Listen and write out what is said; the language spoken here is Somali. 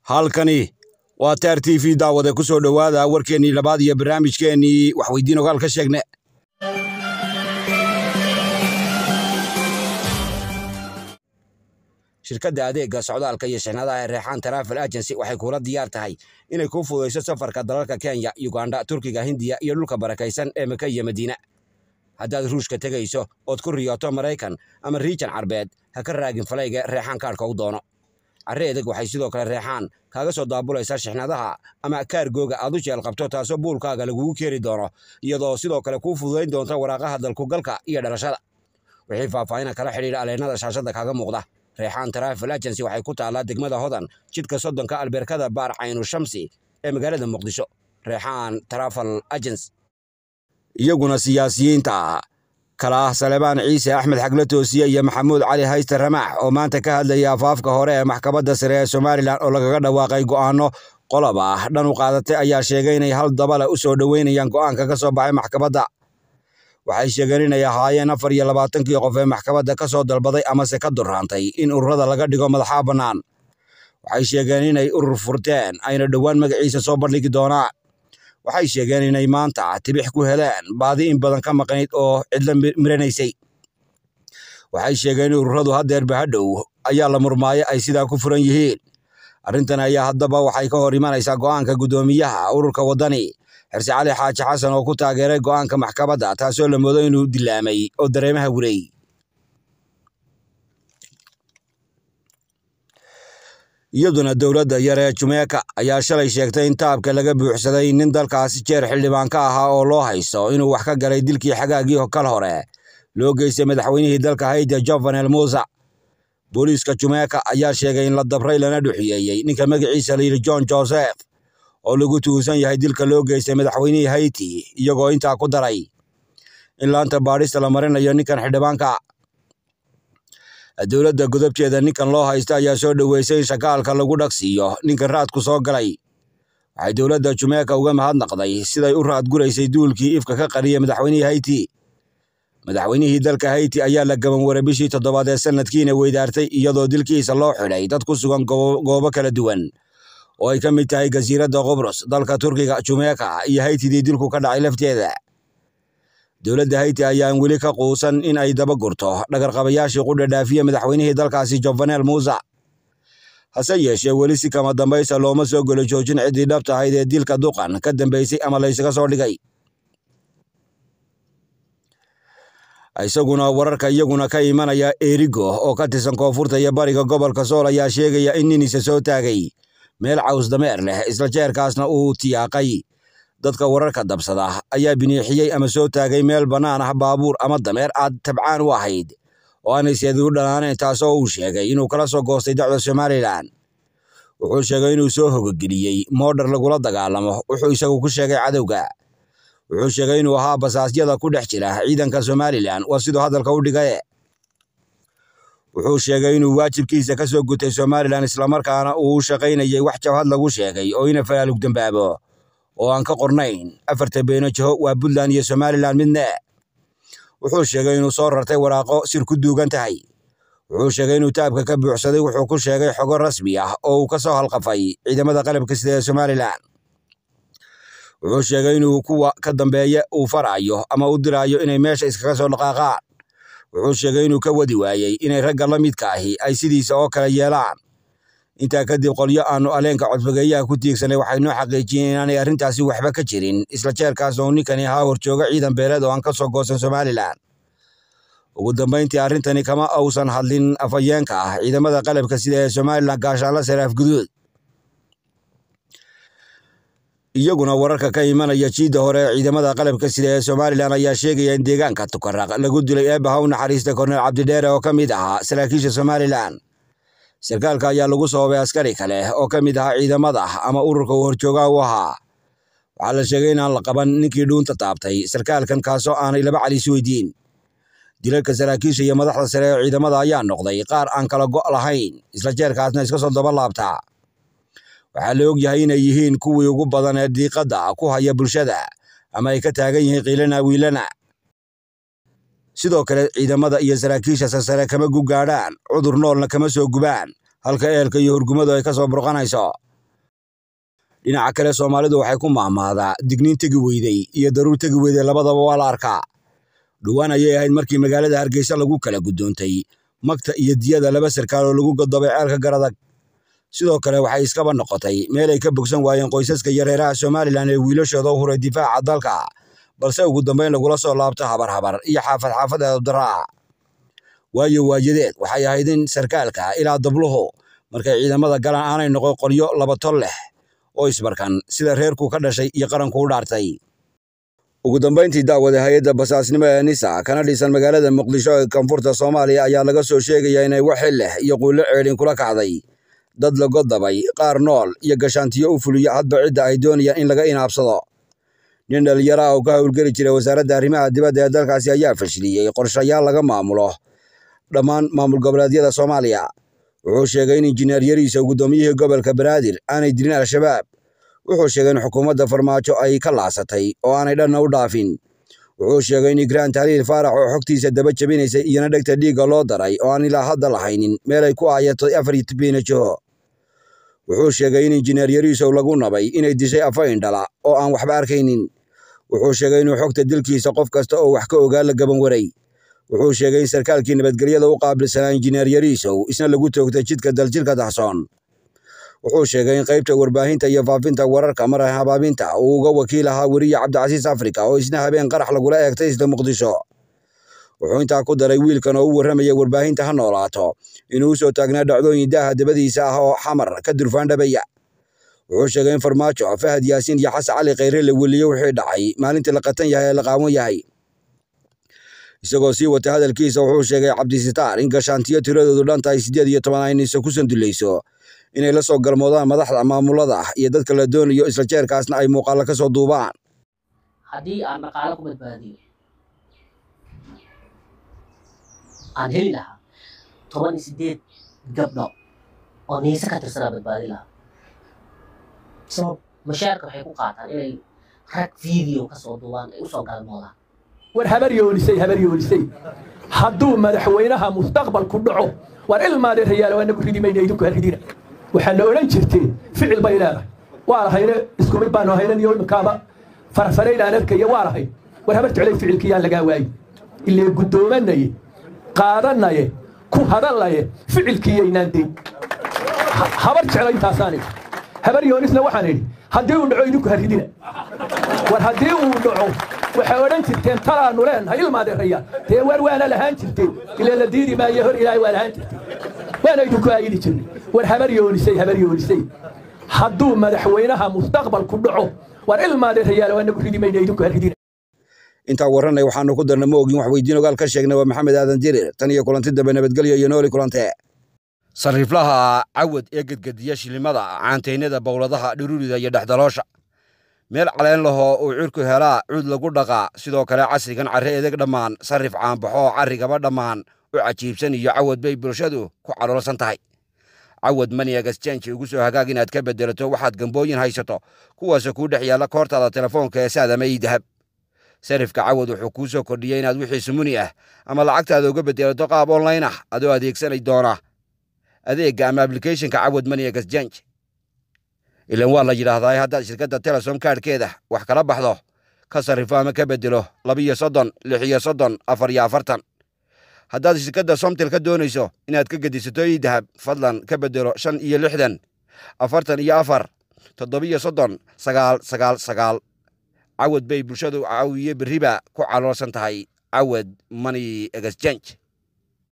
halkani waa TAR TV daawada ku soo dhawaada warkeennii labaad iyo barnaamijkeennii wax weydiin ogaal ka sheegne. shirkadda adeegga socdaalka iyo shixnadaha Reexaan Travel Agency waxay kula diyaar tahay inay ku fududeyso safarka dalalka Kenya, Uganda, Turkiga, Hindiya iyo dhulka barakaysan ee Maka iyo Madiina. haddaad Ruushka tegayso ood ku riyooto Maraykan ama Riijan Carbeed, ha ka raagin falayga Reexaan kaarka u doono. Carreedag waxay sidoo kale Reexaan kaaga soo daabulaysaa shixnadaha ama kaargooga aad u jeel qabto taasoo buulkaaga lagugu keeni doono iyadoo sidoo kale kuu fududayn doonta waraaqaha dalkugalka iyo dhalashada. wixii faahfaahin kala xiriira aleennada shaashada kaaga muuqda. Reexaan Travel Agency waxay ku taalaa degmada Hodan, jidka soddonka albeerkada Baar Caynu Shamsi ee magaalada Muqdisho. Reexaan Travel Agency. iyaguna siyaasiyiinta kala Salebaan Ciise Axmed Xagle Toosiye iyo Maxamuud Cali Hayste Ramaax oo maanta ka hadlaya afaafka hore ee maxkamadda sare ee Somaliland oo lagaga dhawaaqay go'aano qoloba dhan u qaadatay ayaa sheegay inay hal dabala u soo dhaweynayaan go'aanka ka soo baxay maxkamadda. waxay sheegeen inay ahaayeen 24 qof ee maxkamadda ka soo dalbaday ama se ka durraantay in ururada laga dhigo madaxa bannaan. waxay sheegeen inay urur furteen ayna dhowaan magaciisa soo bandhigi doonaan. waxay sheegeen inay maanta tibix ku heleen baadi in badan ka maqnayd oo cidla miranaysay. waxay sheegeen ururadu haddeerba hadhow ayaa la murmaayay ay sidaa ku furan yihiin. arrintan ayaa haddaba waxay ka hor imanaysaa go'aanka guddoomiyaha ururka waddani Xirsi Cali Xaaji Xasan oo ku taageeray go'aanka maxkamadda taasoo la moodo inuu dilaamay oo dareemaha wareey. iyaduna dowladda yar ee Jumeeka ayaa shalay sheegtay in taabka laga buuxsaday nin dalkaasi jeer xildhibaan ka ahaa oo loo haysto inuu wax ka galay dilkii xagaagii kal hore loo geystay madaxweynihii dalka Haiti Jovenel Musa. booliiska Jumeeka ayaa sheegay in la dabray lana dhuxiyeeyay ninka magaciisa la yiri John Joseph oo lagu tuusan yahay dilka loo geystay madaxweynihii Haiti, iyagoo intaa ku daray in laanta baadhista la marinayo ninkan xildhibaanka. dowladda godobteeda ninkan loo haysta ayaa soo dhaweysay in shakaalka lagu dhaqsiiyo ninkan raadku soo galay. waxay dowladda Jumeeka uga mahadnaqday siday u raad guraysay duulkii ifka ka qariyay madaxweynihii Haiti. madaxweynihii dalka Haiti ayaa la gaban waray bishii 7 ee sanadkiina weydaartay iyadoo dilkiisa loo xidhay dad ku sugan goobo kala duwan oo ay ka mid tahay jasiiradda Qobrus, dalka Turkiga, Jumeeka iyo Haitidii dilku ka dhacay lafteeda. dowladda Haiti ayaan weli ka quusan in ay daba gurto dhagarqabayaashii qudha dhaafiye madaxweynihii dalkaasi Jovenel Musa. hase yeeshee weli si kama dambaysa looma soo golo joojin ciddii dhabta ahayd ee dilka duqan ka dambaysay ama laysaga soo dhigay. isaguna wararka iyaguna ka imanaya Erigo oo ka tirsan koonfurta iyo bariga gobolka Sool ayaa sheegaya in nin isa soo taagay meel caws dameer leh isla jeerkaasna uu tiyaaqay. dadka wararka dabsada ayaa biniixiyey ama soo taagay meel bannaan ah baabuur ama dameer aad tabcaan u ahayd oo aanay seedu dhalaanayn taasoo uu sheegay inuu kala soo goostay dacwada Somaliland. wuxuu sheegay inuu soo hogageliyey moodhar lagula dagaalamo wuxuu isagu ku sheegay cadowga. wuxuu sheegay inuu ahaa basaasyada ku dhex jira ciidanka Somaliland waa sidoo hadalka u dhigay. wuxuu sheegay inuu waajibkiisa ka soo gutay Somaliland islamarkaana uu u shaqaynayay wax jabhad lagu sheegay oo ina falaalug dambaabo oo aan ka qornayn afarta beeno jaho waa Puntland iyo Somaliland midna. wuxuu sheegay inuu soo rartay waraaqo sir ku duugan tahay. wuxuu sheegay inuu taabka ka buuxsaday wuxuu ku sheegay xogo rasmi ah oo uu ka soo halqafay ciidamada qalabka sida ee Somaliland. wuxuu sheegay inuu kuwa ka dambeeya uu farayo ama u dirayo inay meesha iskaga soo dhaqaaqaan. wuxuu sheegay inuu ka wadi waayay inay ragga la midka ahi ay sidiisa oo kale yeelaan. intaa kadib qolyo aanu aleenka codfogeeyaha ku tiigsanay waxay noo xaqiijiyeen inaanay arrintaasi waxba ka jirin isla jeerkaas oo ninkani ahaa horjooga ciidan beeleed oo aan ka soo goosan Somaliland. ugu dambayntii arrintani kama uusan hadlin afayeenka ah ciidamada qalabka sida ee Somaliland gaashaanle sare Afguduud. iyaguna wararka ka imanaya jiida hore ciidamada qalabka sida ee Somaliland ayaa sheegaya in deegaanka Tukaraq lagu dilay eebaha u naxariista Korneel Cabdidheere oo ka mid ahaa saraakiisha Somaliland. sarkaalka ayaa lagu sababay askari kale oo ka mid ahaa ciidamada ama ururka uu horjooga u ahaa. waxaa la sheegay inaan la qaban ninkii dhuunta taabtay sarkaalkan kaasoo aanay laba cali isweydiin. dilalka saraakiisha iyo madaxda sare ee ciidamada ayaa noqday qaar aan kala go' lahayn isla jeerkaasna iska soo daba laabtaa. waxaa la og yahay inay yihiin kuwii ugu badan ee diiqadda ku haya bulshada ama ay ka taagan yihiin qiilana wiilana. sidoo kale ciidamada iyo saraakiisha sare kama gugaadhaan cudur noolna kama soo gubaan halka eelka iyo hurgumadu ay ka soo burqanayso. dhinaca kale Soomaalidu waxay ku maamaadaa digniin tagi weyday iyo daruur tagi weyday labadaba waa la arkaa. dhowaan ayay ahayd markii magaalada Hargeysa lagu kala gudoontay magta iyo diyada laba sarkaal oo lagu godobay ceelka Garadag. sidoo kale waxay iskaba noqotay meel ay ka bogsan waayeen qoysaska yareeraha Somaliland ee wiilashooda u huray difaaca dalka, balse ugu dambeyn lagula soo laabto habar iyo xaafad daraa. waayo waajideed waxay ahayd in sarkaalka ilaa dabluhu markay ciidamada galaan aanay noqon qolyo laba tol leh oo isbarkan sida reerku ka dhashay iyo qaranku u dhaartay. ugu dambeyntii daawada hay'adda basaasnimo ee NISA kana dhisan magaalada Muqdisho ee koonfurta Soomaaliya ayaa laga soo sheegaya inay wax leh iyo quulo ceelin kula kacday dad la godabay qaar nool iyo gashaantiyo u fuliya hadba cidda ay doonayaan in laga inaabsado. nin dhalinyaro ah oo ka howlgeli jiray wasaaradda arrimaha dibadda ee dalkaasi ayaa fashiliyey qorshayaal laga maamulo dhammaan maamul goboleedyada Soomaaliya. wuxuu sheegay in injineer yariisa gudoomiyihii gobolka Banaadir aanay dirin al-shabaab. wuxuu sheegay in xukuumadda farmaajo ay ka laasatay oo aanay dhanna u dhaafin. wuxuu sheegay in Igraan Tahliil Faarax oo xogtiisa daba jabinaysay iyana dhegta dhiigga loo daray oo aan ilaa hadda lahaynin meel ay ku aayato 4 biinajo. wuxuu sheegay in injineer yariisa lagu nabay inay dishay afayn dhala oo aan waxba arkaynin. wuxuu sheegay inuu xogta dilkiisa qof kasta oo wax ka ogaa la gaban waray. wuxuu sheegay in sarkaalkii nabadgelyada u qaabilsanaa injineer yariisow isna lagu toogtay jidka daljilka dahsoon. wuxuu sheegay in qaybta warbaahinta iyo faafinta wararka mar habaabinta uu uga wakiil ahaa wariye Cabdicasiis Afrika oo isna habeen qarax lagula eegtay isla Muqdisho. wuxuu intaa ku daray wiilkan oo u warramaya warbaahinta ha noolaato inuu soo taagnaa dhacdooyin daaha dabadiisa ah oo xamar ka durfaan dhabaya. wuxuu sheegay in farmaajo Fahad Yaasiin iyo Xasan Cali Khayre la weliyo wixii dhacay maalintii la qatan yahay la qaawan yahay. isagoo sii wata hadalkiisa wuxuu sheegay Cabdisitaar in gashaantiyo tiradoodu dhan tahay 18 ay NISA ku sandulayso inay la soo galmoodaan madaxda maamulada iyo dadka la doonayo isla jeerkaasna ay muuqaal ka soo duubaan. haddii aan maqaalo ku badbaadiyo aan heli lahaa 18 gabdho oo NISA ka tirsanaa badbaadi lahaa. sabab mashaarka waxay ku qaataan inay rag video ka soo duubaan ay u soo galmoodaan. war habar yoolisay hadduu madaxweynaha mustaqbalku dhaco war ilmaade rayaal waa nagu ridimayna idinku ridina waxaa la oran jirtay ficil bay leedahay waa lahayna isku mid baan haynan iyo imkaaba farfarayna arkaya waa lahay war habar jeclay ficilkiyaan laga waayay ilaa gudoomanay qaadanay ku hadalay ficilkiyaynaan deyn habar jeclay taasaan habar yoolisna waxaan idhi haddii uu dhaco idinku ridina war haddii uu dhaco waxay oran jirteen talaanu leenahay ilmaade rayaal tee war waana lahaan jirteen ilaa la diiri maayo hor ilaahay waa lahaan jirteen waana idinku aayidi jirnay war habar yoolisay hadduu madaxweynaha mustaqbalku dhaco war ilmaade rayaal waa nagu ridimayna idinku ridina. intaa waranay waxaanu ku darnay moogin wax weydiin ogaal ka sheegnay waa Maxamed Aadan Dirir tan iyo kulanti dambe nabadgelyo iyo nooli kulante. sariflaha cawad ee gadgadiya shilimada caanteynada bowladaha dhururida iyo dhaxdaloosha meel caleen laho uu cirku helaa cud lagu dhaqaa sidoo kale casrigan carre edeg dhammaan sarif caanbaxo carrigaba dhammaan u cajiibsan iyo cawad bay bulshadu ku caloolsan tahay. cawad money exchange ugu soo hagaag inaad ka bedelato waxaad gambooyin haysato kuwaas ku dhex yaala koortada telefoonka ee saadama ii dahab. sarifka cawad wuxuu kuu soo kordhiyay inaad wixii sumuni ah ama lacagtaada uga bedelato qaab online ah adoo adeegsanay doona adeegga ama applicationka cawad money exchange. ilan waa la yiraahdaa haddaad shirkadda Telesom kaarkeeda wax kala baxdo ka sarifo ama ka bedelo 32 36 44. haddaad shirkadda Somtel ka doonayso inaad ka gedisato ii dahab fadlan ka bedelo 65 44 37 999. cawad bay bulshadu caawiye bariba ku caloolsan tahay cawad money exchange.